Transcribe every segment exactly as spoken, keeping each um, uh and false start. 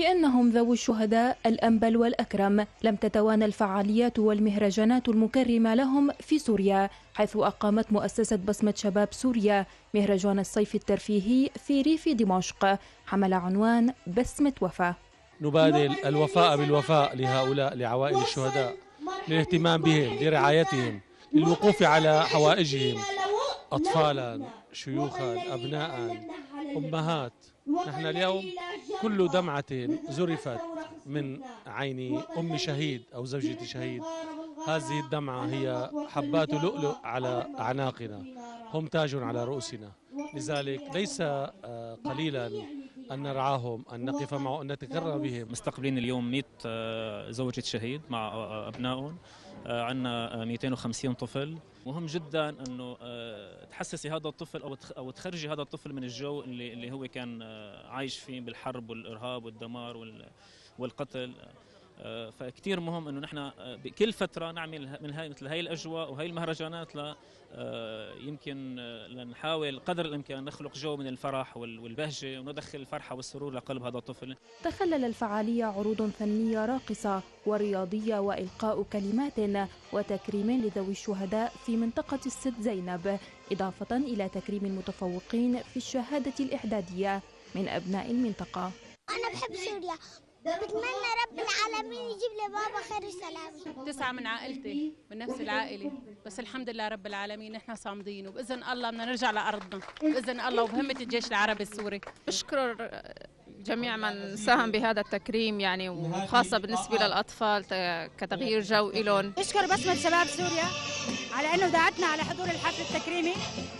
لأنهم ذوي الشهداء الأنبل والأكرم، لم تتوانى الفعاليات والمهرجانات المكرمة لهم في سوريا، حيث أقامت مؤسسة بصمة شباب سوريا مهرجان الصيف الترفيهي في ريف دمشق حمل عنوان بسمة وفاء. نبادل الوفاء بالوفاء لهؤلاء لعوائل الشهداء، للاهتمام بهم، لرعايتهم، للوقوف على حوائجهم، أطفالا، شيوخا، أبناء، أمهات. نحن اليوم كل دمعة زرفت من عين أم شهيد أو زوجة شهيد، هذه الدمعة هي حبات لؤلؤ على أعناقنا، هم تاج على رؤوسنا. لذلك ليس قليلا أن نرعاهم، أن نقف معهم، أن نتكرم بهم. مستقبلين اليوم مئة زوجة شهيد مع أبنائهم، عندنا مئتين وخمسين طفل. مهم جدا أنه تحسسي هذا الطفل أو أو تخرجي هذا الطفل من الجو اللي اللي هو كان عايش فيه بالحرب والإرهاب والدمار والقتل. فكتير مهم انه نحن بكل فتره نعمل من هاي مثل هاي الاجواء وهي المهرجانات ل يمكن لنحاول قدر الامكان نخلق جو من الفرح والبهجه وندخل الفرحه والسرور لقلب هذا الطفل. تخلل الفعاليه عروض فنيه راقصه ورياضيه والقاء كلمات وتكريم لذوي الشهداء في منطقه الست زينب، اضافه الى تكريم المتفوقين في الشهاده الاعداديه من ابناء المنطقه. انا بحب سوريا، بتمنى رب العالمين يجيب لي بابا خير السلام. تسعة من عائلتي من نفس العائلة، بس الحمد لله رب العالمين نحن صامدين، وبإذن الله بدنا نرجع لأرضنا بإذن الله وبهمة الجيش العربي السوري. بشكر جميع من ساهم بهذا التكريم يعني، وخاصة بالنسبة للأطفال كتغيير جو إلهم. بشكر بسمة شباب سوريا على أنه دعتنا على حضور الحفل التكريمي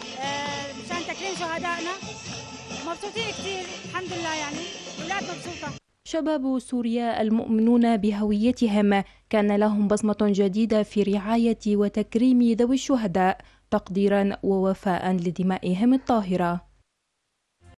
مشان تكريم شهدائنا. مبسوطين كثير الحمد لله، يعني الأولاد مبسوطة. شباب سوريا المؤمنون بهويتهم كان لهم بصمة جديدة في رعاية وتكريم ذوي الشهداء تقديرا ووفاء لدمائهم الطاهرة.